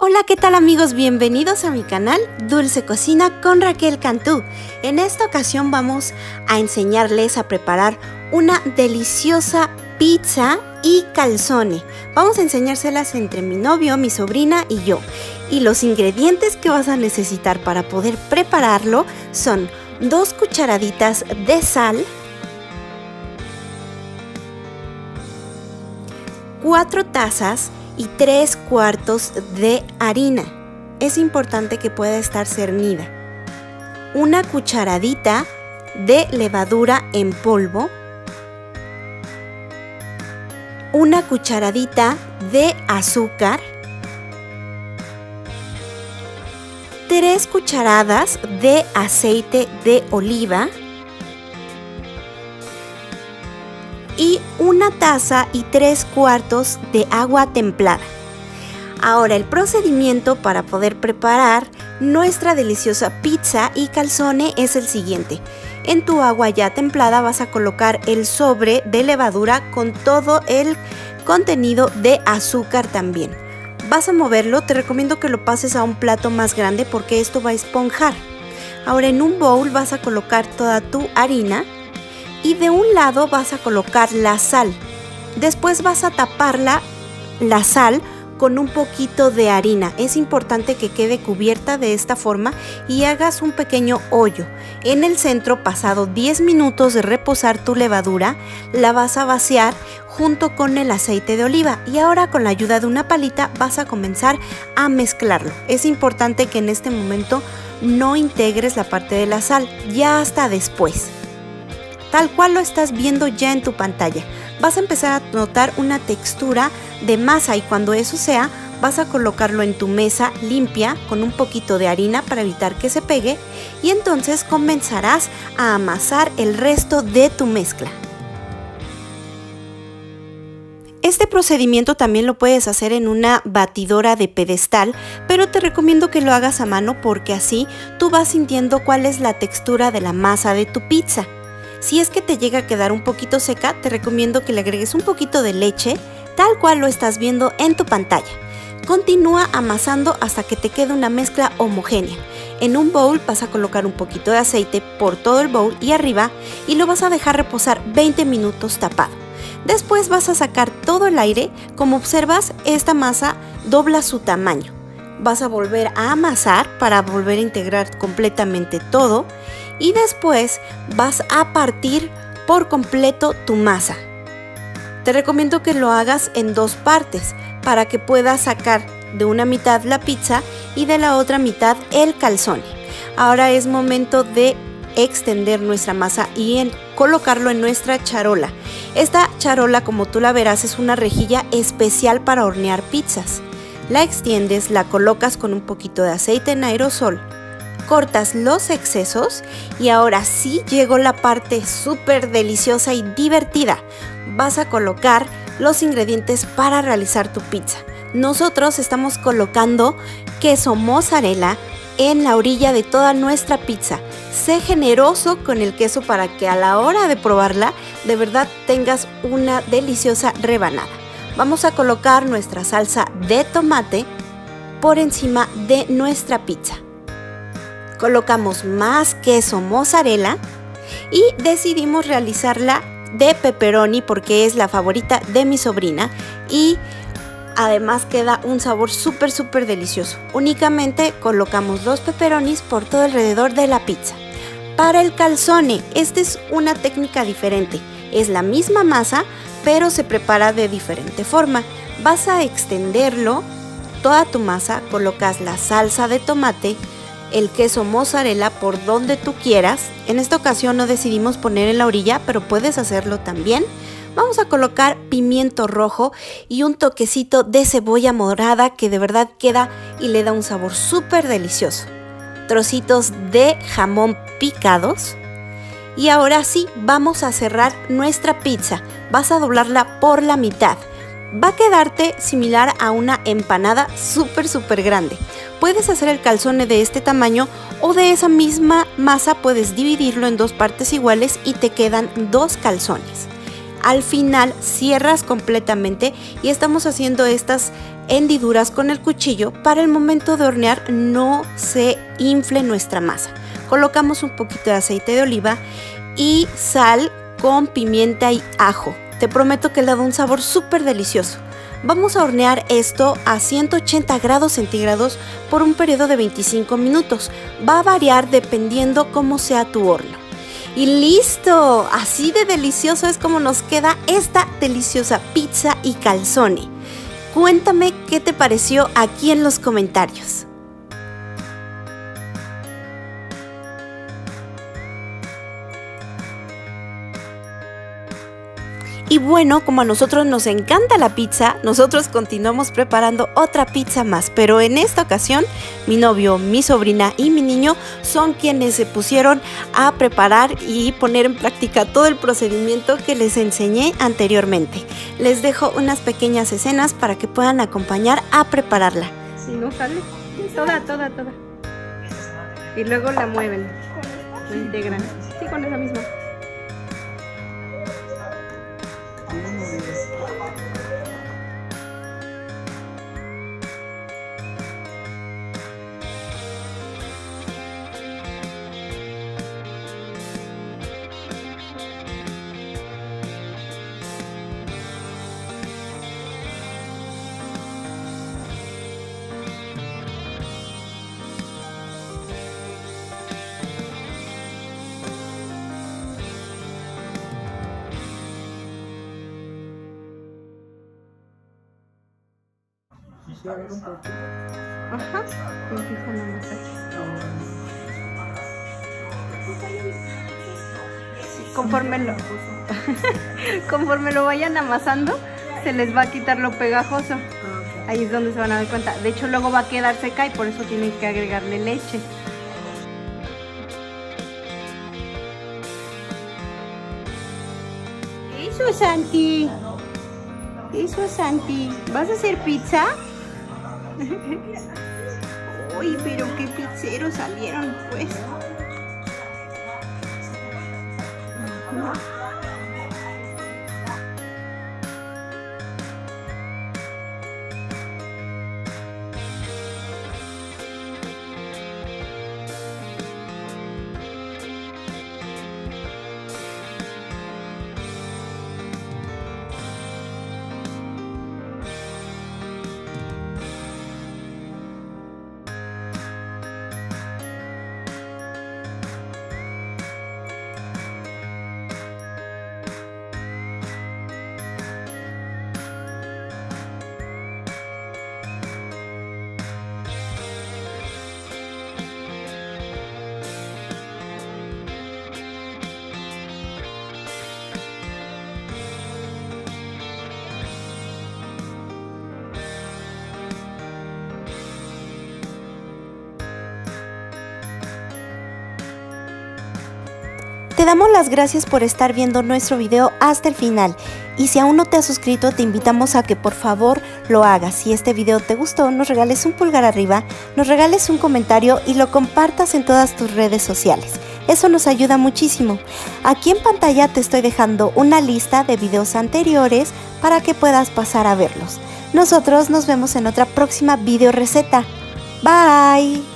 Hola, ¿qué tal amigos? Bienvenidos a mi canal Dulce Cocina con Raquel Cantú. En esta ocasión vamos a enseñarles a preparar una deliciosa pizza y calzone. Vamos a enseñárselas entre mi novio, mi sobrina y yo. Y los ingredientes que vas a necesitar para poder prepararlo son 2 cucharaditas de sal, 4 tazas y 3 cuartos de harina. Es importante que pueda estar cernida. 1 cucharadita de levadura en polvo. 1 cucharadita de azúcar. 3 cucharadas de aceite de oliva. Y 1 taza y 3 cuartos de agua templada. Ahora el procedimiento para poder preparar nuestra deliciosa pizza y calzone es el siguiente. En tu agua ya templada vas a colocar el sobre de levadura con todo el contenido de azúcar también. Vas a moverlo, te recomiendo que lo pases a un plato más grande porque esto va a esponjar. Ahora en un bowl vas a colocar toda tu harina. Y de un lado vas a colocar la sal. Después vas a tapar la sal con un poquito de harina. Es importante que quede cubierta de esta forma y hagas un pequeño hoyo. En el centro, pasado 10 minutos de reposar tu levadura, la vas a vaciar junto con el aceite de oliva. Y ahora con la ayuda de una palita vas a comenzar a mezclarlo. Es importante que en este momento no integres la parte de la sal, ya hasta después. Tal cual lo estás viendo ya en tu pantalla. Vas a empezar a notar una textura de masa y cuando eso sea, vas a colocarlo en tu mesa limpia con un poquito de harina para evitar que se pegue y entonces comenzarás a amasar el resto de tu mezcla. Este procedimiento también lo puedes hacer en una batidora de pedestal, pero te recomiendo que lo hagas a mano porque así tú vas sintiendo cuál es la textura de la masa de tu pizza. Si es que te llega a quedar un poquito seca, te recomiendo que le agregues un poquito de leche, tal cual lo estás viendo en tu pantalla. Continúa amasando hasta que te quede una mezcla homogénea. En un bowl vas a colocar un poquito de aceite por todo el bowl y arriba y lo vas a dejar reposar 20 minutos tapado. Después vas a sacar todo el aire. Como observas, esta masa dobla su tamaño. Vas a volver a amasar para volver a integrar completamente todo. Y después vas a partir por completo tu masa. Te recomiendo que lo hagas en 2 partes para que puedas sacar de una mitad la pizza y de la otra mitad el calzone. Ahora es momento de extender nuestra masa y colocarlo en nuestra charola. Esta charola, como tú la verás, es una rejilla especial para hornear pizzas. La extiendes, la colocas con un poquito de aceite en aerosol. Cortas los excesos y ahora sí llegó la parte súper deliciosa y divertida. Vas a colocar los ingredientes para realizar tu pizza. Nosotros estamos colocando queso mozzarella en la orilla de toda nuestra pizza. Sé generoso con el queso para que a la hora de probarla de verdad tengas una deliciosa rebanada. Vamos a colocar nuestra salsa de tomate por encima de nuestra pizza. Colocamos más queso mozzarella y decidimos realizarla de pepperoni porque es la favorita de mi sobrina y además queda un sabor súper delicioso. Únicamente colocamos los pepperonis por todo alrededor de la pizza. Para el calzone, esta es una técnica diferente. Es la misma masa, pero se prepara de diferente forma. Vas a extenderlo, toda tu masa, colocas la salsa de tomate, el queso mozzarella por donde tú quieras. En esta ocasión no decidimos poner en la orilla, pero puedes hacerlo también. Vamos a colocar pimiento rojo y un toquecito de cebolla morada que de verdad queda y le da un sabor súper delicioso. Trocitos de jamón picados. Y ahora sí, vamos a cerrar nuestra pizza. Vas a doblarla por la mitad. Va a quedarte similar a una empanada súper grande. Puedes hacer el calzone de este tamaño o de esa misma masa puedes dividirlo en 2 partes iguales y te quedan 2 calzones. Al final cierras completamente y estamos haciendo estas hendiduras con el cuchillo para el momento de hornear no se infle nuestra masa. Colocamos un poquito de aceite de oliva y sal con pimienta y ajo. Te prometo que le da un sabor súper delicioso. Vamos a hornear esto a 180 grados centígrados por un periodo de 25 minutos. Va a variar dependiendo cómo sea tu horno. Y listo, así de delicioso es como nos queda esta deliciosa pizza y calzone. Cuéntame qué te pareció aquí en los comentarios. Y bueno, como a nosotros nos encanta la pizza, nosotros continuamos preparando otra pizza más, pero en esta ocasión mi novio, mi sobrina y mi niño son quienes se pusieron a preparar y poner en práctica todo el procedimiento que les enseñé anteriormente. Les dejo unas pequeñas escenas para que puedan acompañar a prepararla. Si no sale, toda. Y luego la mueven, la integran. Sí, con esa misma. Ajá, empiezan a amasar. Conforme lo vayan amasando, se les va a quitar lo pegajoso. Ahí es donde se van a dar cuenta. De hecho, luego va a quedar seca y por eso tienen que agregarle leche. Eso es Santi. Eso es Santi. ¿Vas a hacer pizza? Uy, pero qué pizzeros salieron, pues. Te damos las gracias por estar viendo nuestro video hasta el final y si aún no te has suscrito te invitamos a que por favor lo hagas. Si este video te gustó, nos regales un pulgar arriba, nos regales un comentario y lo compartas en todas tus redes sociales. Eso nos ayuda muchísimo. Aquí en pantalla te estoy dejando una lista de videos anteriores para que puedas pasar a verlos. Nosotros nos vemos en otra próxima video receta. Bye.